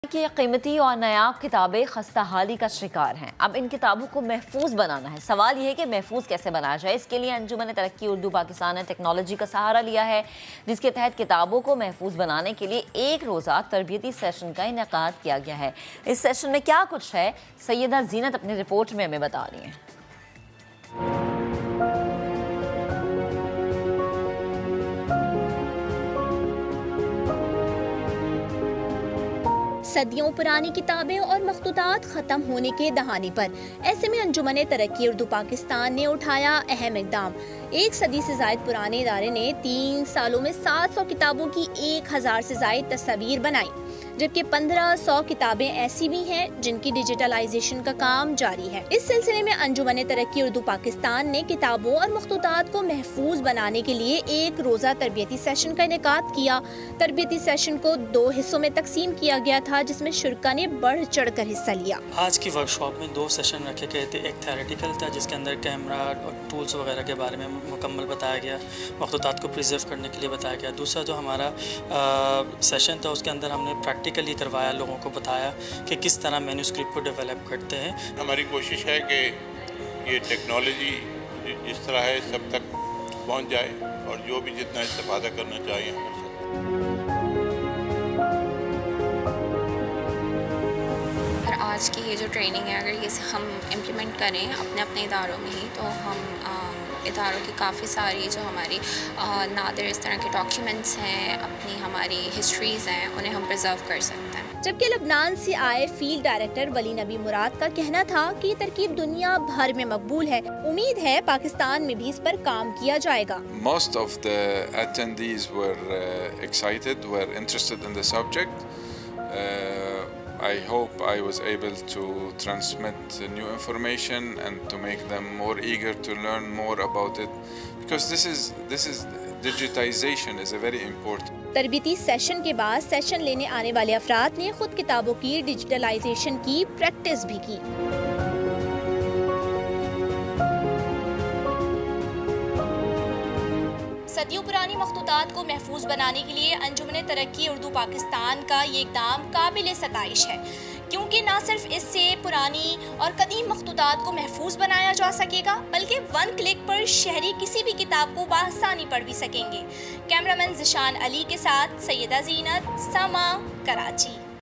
कि कीमती और नायाब किताबें खस्ता हाली का शिकार हैं। अब इन किताबों को महफूज बनाना है। सवाल यह है कि महफूज कैसे बनाया जाए। इसके लिए अंजुमन तरक्की उर्दू पाकिस्तान ने टेक्नोलॉजी का सहारा लिया है, जिसके तहत किताबों को महफूज बनाने के लिए एक रोज़ा तरबियती सेशन का इनेकाद किया गया है। इस सेशन में क्या कुछ है, सैयदा जीनत अपनी रिपोर्ट में हमें बता रही हैं। सदियों पुरानी किताबें और मखतूतात ख़त्म होने के दहाने पर ऐसे में अंजुमन तरक्की उर्दू पाकिस्तान ने उठाया अहम इक़दाम। एक सदी से ज़ायद पुराने इदारे ने 3 सालों में 700 किताबों की 1000 से ज़ायद तस्वीर बनाई, जबकि 1500 किताबें ऐसी भी हैं जिनकी डिजिटलाइजेशन का काम जारी है। इस सिलसिले में अंजुमन तरक्की उर्दू पाकिस्तान ने किताबों और मखतूतात को महफूज बनाने के लिए एक रोज़ा तरबियती सेशन का इनेकाद किया। तरबियती सेशन को 2 हिस्सों में तकसीम किया गया था, जिसमें शुरा ने बढ़ चढ़ कर हिस्सा लिया। आज की वर्कशॉप में 2 सेशन रखे गए थे। एक थेरेटिकल था जिसके अंदर कैमरा और टूल्स वगैरह के बारे में मुकम्मल बताया गया, मखतूतात को प्रिजर्व करने के लिए बताया गया। दूसरा जो हमारा सेशन था उसके अंदर हमने प्रैक्टिकली करवाया, लोगों को बताया कि किस तरह मैन्यूस्क्रिप्ट को डेवलप करते हैं। हमारी कोशिश है कि ये टेक्नोलॉजी जिस तरह है सब तक पहुंच जाए और जो भी जितना इस्तेफादा करना चाहिए हम कर सकते। आज की ये जो ट्रेनिंग है, अगर ये हम इम्प्लीमेंट करें अपने अपने इदारों में ही, तो हम इदारों की काफ़ी सारी जो हमारी नादिर इस तरह के डॉक्यूमेंट्स हैं, अपनी हमारी हिस्ट्रीज़ हैं, उन्हें हम प्रिजर्व कर सकते हैं। जबकि लबनान से आए फील्ड डायरेक्टर वली नबी मुराद का कहना था कि ये तरकीब दुनिया भर में मकबूल है। उम्मीद है पाकिस्तान में भी इस पर काम किया जाएगा। Most of the attendees were excited, were interested in the subject. I hope I was able to transmit new information and to make them more eager to learn more about it, because this is digitization is a very important. तरबियती session के बाद session लेने आने वाले अफराद ने खुद किताबों की डिजिटलाइजेशन की प्रैक्टिस भी की। सदियों पुरानी मखतूतात को महफूज बनाने के लिए अंजुमन तरक्की उर्दू पाकिस्तान का ये इक़दाम काबिल सताइश है, क्योंकि न सिर्फ इससे पुरानी और कदीम मखतूतात को महफूज बनाया जा सकेगा, बल्कि 1 क्लिक पर शहरी किसी भी किताब को बआसानी पढ़ भी सकेंगे। कैमरामैन ज़िशान अली के साथ सैयदा जीनत, समा, कराची।